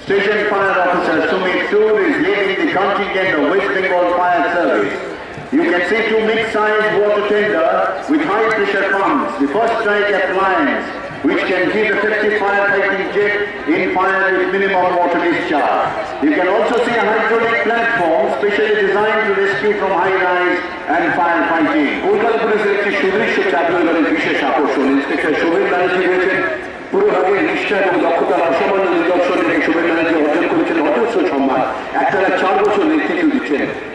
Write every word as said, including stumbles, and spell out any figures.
Station Fire Officer Sumit Sood is leading the contingent of West Bengal Fire Service. You can see two mid-sized water tender with high-pressure pumps. The first strike appliance, which can give effective firefighting jet in fire with minimum water discharge. You can also see a hydraulic platform specially designed to rescue from high rise and firefighting. Kolkata পুলিশের একটি সুদৃশ্য চাকরিগণের বিশেষ আকর্ষণ inspector Sovan Banerjee রয়েছেন পুরোভাগে নিষ্ঠা এবং দক্ষতার অসামান্য নিদর্শন এবং শোভন ব্যানার্জি অর্জন করেছেন অজস্র সম্মান। একটানা চার বছর নেতৃত্ব দিচ্ছেন।